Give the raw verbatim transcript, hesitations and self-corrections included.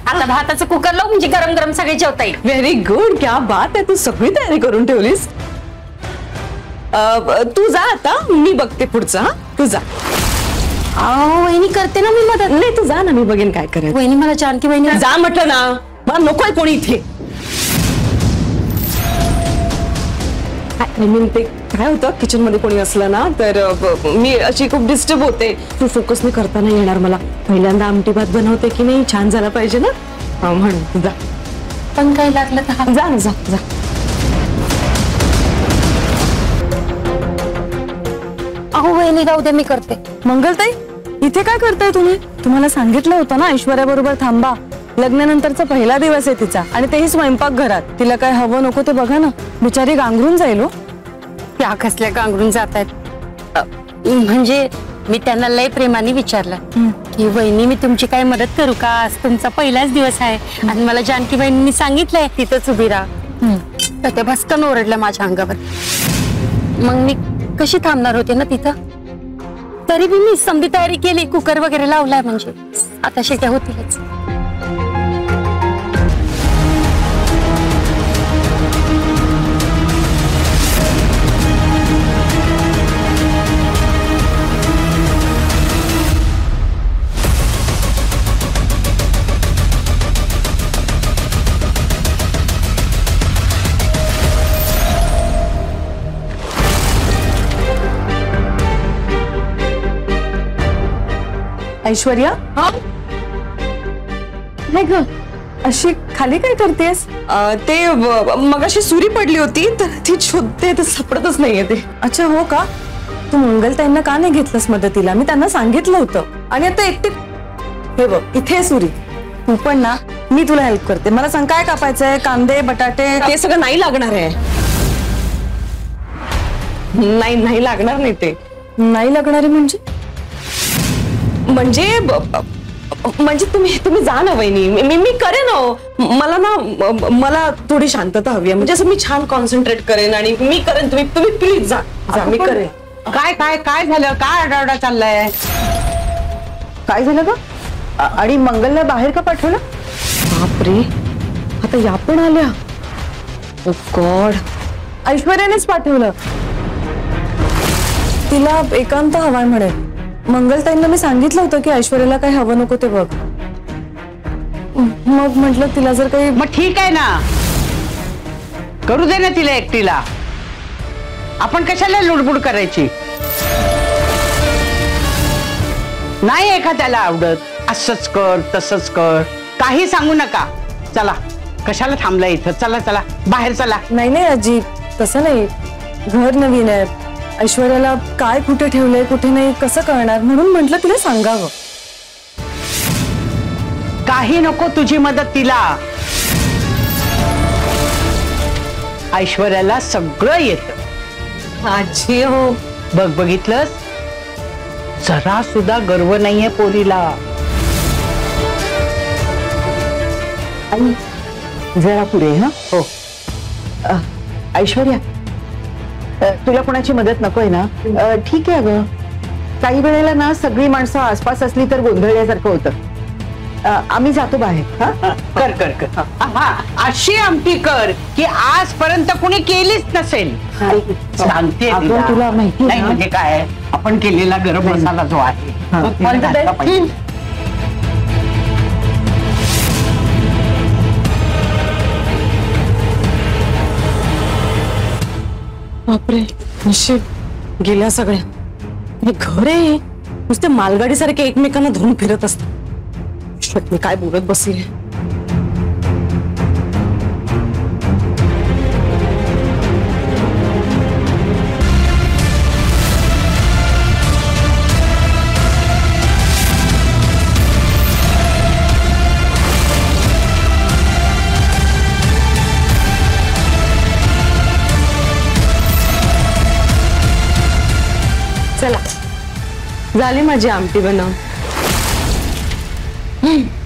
आता भाताचं कुकर लावू म्हणजे गरम गरम सगळे जेवता येईल. व्हेरी गुड, क्या बात आहे, तू सगळी तयारी करून ठेवलीस. तू जा आता, मी बघते पुढचा. तू जा. अहो वहिनी करते ना मी मदत. नाही तू जा ना, मी बघेन काय करायचं. वहिनी मला जानकी वहिनी जा म्हटलं ना, मला नकोय कोणी इथे. ते काय होतं किचन मध्ये कोणी असलं ना तर मी अशी खूप डिस्टर्ब होते. तू फोकस नाही करता नाही येणार मला. पहिल्यांदा आमटी भात बनवते की नाही, छान झाला पाहिजे ना म्हणून. जा. पण काय लागलं तर जा ना, जा जा. अहो वहिनी राहू दे, मी करते. मंगलताई, इथे काय करताय तुम्ही? तुम्हाला सांगितलं होतं ना ऐश्वर्या बरोबर थांबा. लग्नानंतरचा पहिला दिवस आहे तिचा आणि तेही स्वयंपाक घरात. तिला काय हवं नको ते बघा ना, बिचारी गांगरून जाईल. त्या कसल्या गांगरून जात आहेत? म्हणजे मी त्यांना लय प्रेमाने विचारलं की वहिनी मी तुमची काय मदत करू का, आज तुमचा पहिलाच दिवस आहे आणि मला जानकी बहिणींनी सांगितलंय तिथंच उभी राहा. तर ते भस्कन ओरडलं माझ्या अंगावर. मग मी कशी थांबणार होते ना तिथं. तरी बी मी समधी तयारी केली, कुकर वगैरे लावलाय, म्हणजे आता शिट्या होतीलच. ऐश्वर्या, नाही ग अशी खाली काय करतेस? ते मगाशी सुरी पडली होती तर ती शोधते, तर सापडतच नाहीये ते. अच्छा हो का? तू मंगलताईंना का नाही घेतलंस मदतीला? मी त्यांना सांगितलं होतं. आणि आता एकटी हे बघ इथे सुरी. तू पण ना, मी तुला हेल्प करते. मला सांग काय कापायचंय? कांदे बटाटे? ते सगळं नाही लागणार आहे. नाही नाही लागणार नाही. ते नाही लागणार आहे म्हणजे म्हणजे म्हणजे तुम्ही तुम्ही जा ना वहिनी, मी मी करेन. मला ना मला थोडी शांतता हवी आहे. म्हणजे असं मी छान कॉन्सन्ट्रेट करेन आणि मी करेन. तुम्ही तुम्ही प्लीज जा जा, मी करेन. काय काय काय झालं? काय आरडाओरडा चाललाय? काय झालं ग? आणि मंगलला बाहेर का पाठवलं? बापरे, आता या पण आल्या. ओ गॉड, ऐश्वर्यानेच पाठवलं. तिला एकांत हवाय म्हणे. मंगलताईंना मी सांगितलं होतं की ऐश्वर्याला काही हवं नको ते बघ. मग म्हटलं तिला जर काही. मग ठीक आहे ना, करू दे ना तिला एकटीला. आपण कशाला लुडबुड करायची? नाही एखाद्याला आवडत असंच कर तसंच कर, काही सांगू नका. चला, कशाला थांबला इथं? चला चला बाहेर चला. नाही नाही आजी, तसं नाही. घर नवीन आहे. ऐश्वर्याला काय कुठे ठेवलंय कुठे नाही कसं कळणार, म्हणून म्हटलं तिला सांगावं. काही नको तुझी मदत तिला. ऐश्वर्याला सगळं येतं. आजी हो, बघ बघितलंस, जरा सुद्धा गर्व नाहीये पोरीला. आणि जरा पुढे. हा हो ऐश्वर्या, तुला कोणाची मदत नकोय ना? ठीक आहे ग. काही वेळेला ना सगळी माणसं आसपास असली तर गोंधळल्यासारखं होतं. आम्ही जातो बाहेर. हा कर कर कर. हा, अशी आमटी कर की आजपर्यंत कुणी केलीच नसेल. सांगते तुला माहिती नाही म्हणजे काय, आपण केलेला गरम मसाला जो आहे. बापरे, नशीब गेल्या सगळ्या. घर आहे नुसते मालगाडी सारखे एकमेकांना धरून फिरत असतात. मी काय बोलत बसले. चला, झाली माझी आमटी बनव.